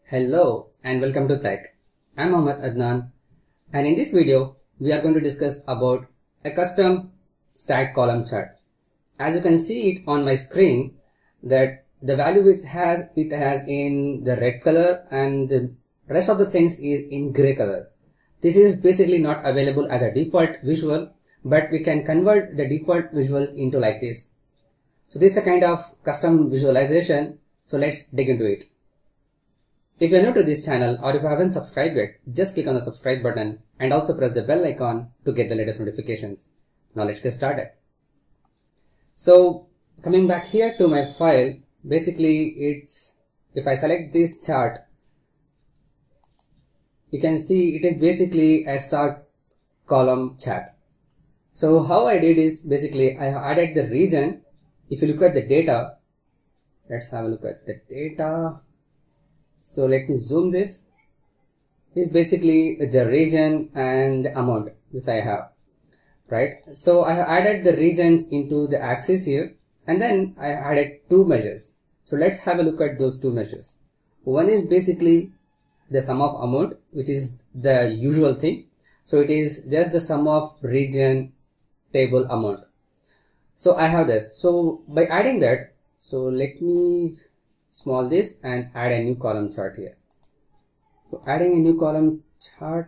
Hello and welcome to TAIK. I'm Mohammed Adnan, and in this video we are going to discuss about a custom stacked column chart. As you can see it on my screen that the value it has in the red color and the rest of the things is in gray color. This is basically not available as a default visual, but we can convert the default visual into like this. So this is a kind of custom visualization. So let's dig into it. If you are new to this channel or if you haven't subscribed yet, just click on the subscribe button and also press the bell icon to get the latest notifications. Now let's get started. So coming back here to my file, basically if I select this chart, you can see it is basically a star column chart. So how I did is basically I added the region. If you look at the data, let's have a look at the data. So let me zoom this. This is basically the region and the amount which I have, right? So I have added the regions into the axis here, and then I added two measures. So let's have a look at those two measures. One is basically the sum of amount, which is the usual thing. So it is just the sum of region table amount. So I have this. So by adding that, so let me small this and add a new column chart here. So adding a new column chart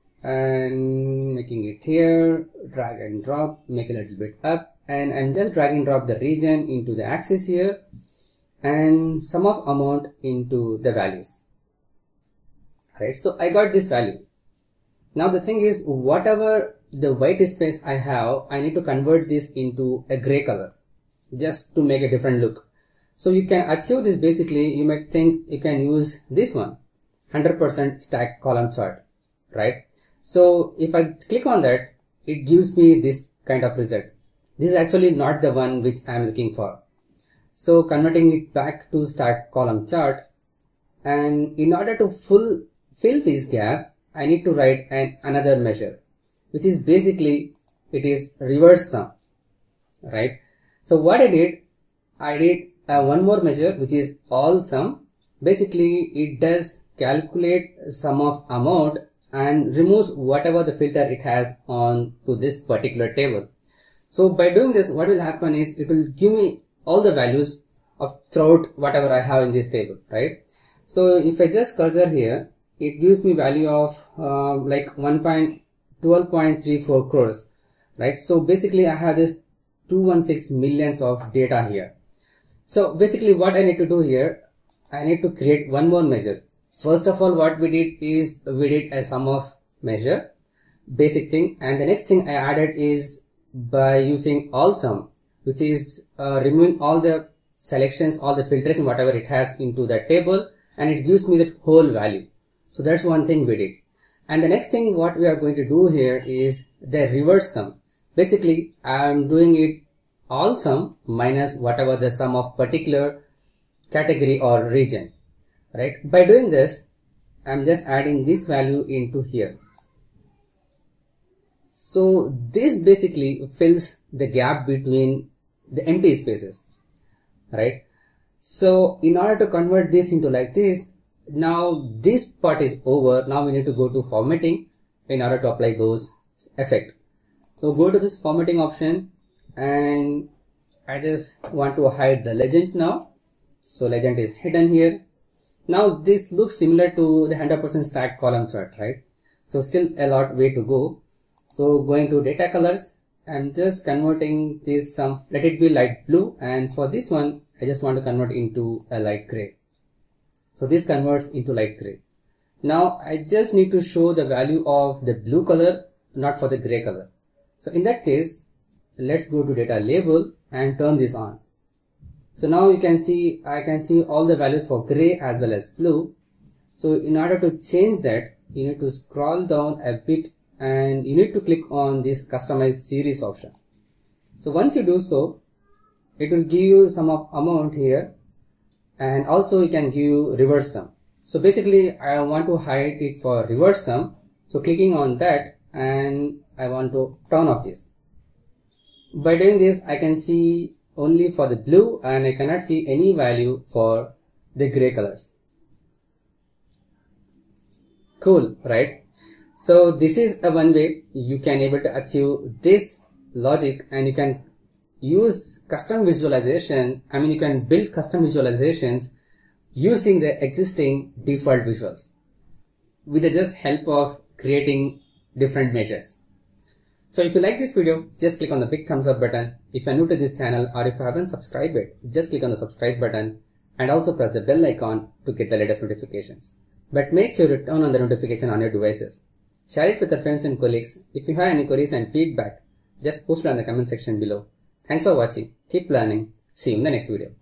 and making it here, drag and drop, make a little bit up, and I'm just drag and drop the region into the axis here and sum of amount into the values. Right, so I got this value. Now the thing is, whatever the white space I have, I need to convert this into a gray color just to make a different look. So you can achieve this. Basically, you might think you can use this one, 100% stack column chart, right? So if I click on that, it gives me this kind of result. This is actually not the one which I am looking for. So converting it back to stack column chart, and in order to fill this gap, I need to write another measure, which is basically it is reverse sum, right? So what I did one more measure, which is all sum. Basically it does calculate sum of amount and removes whatever the filter it has on to this particular table. So by doing this, what will happen is it will give me all the values of throughout whatever I have in this table, right? So if I just cursor here, it gives me value of like 12.34 crores, right? So basically I have this 216 millions of data here. So basically what I need to do here, I need to create one more measure. First of all, what we did is we did a sum of measure, basic thing, and the next thing I added is by using all sum, which is removing all the selections, all the filtration, whatever it has into the table, and it gives me that whole value. So that's one thing we did. And the next thing what we are going to do here is the reverse sum. Basically I am doing it all sum minus whatever the sum of particular category or region, right? By doing this, I'm just adding this value into here. So this basically fills the gap between the empty spaces, right? So in order to convert this into like this, now this part is over. Now we need to go to formatting in order to apply those effects. So go to this formatting option, and I just want to hide the legend now. So legend is hidden here. Now this looks similar to the 100% stack column chart, right? So still a lot way to go. So going to data colors, I'm just converting this let it be light blue, and for this one I just want to convert into a light gray. So this converts into light gray. Now I just need to show the value of the blue color, not for the gray color. So in that case, let's go to data label and turn this on. So now you can see, I can see all the values for gray as well as blue. So in order to change that, you need to scroll down a bit and you need to click on this customize series option. So once you do so, it will give you sum of amount here, and also you can give you reverse sum. So basically I want to hide it for reverse sum. So clicking on that, and I want to turn off this. By doing this, I can see only for the blue and I cannot see any value for the gray colors. Cool, right? So this is a one way you can able to achieve this logic, and you can use custom visualization. I mean, you can build custom visualizations using the existing default visuals with the just help of creating different measures. So if you like this video, just click on the big thumbs up button. If you are new to this channel or if you haven't subscribed it, just click on the subscribe button and also press the bell icon to get the latest notifications. But make sure to turn on the notification on your devices. Share it with your friends and colleagues. If you have any queries and feedback, just post it on the comment section below. Thanks for watching. Keep learning. See you in the next video.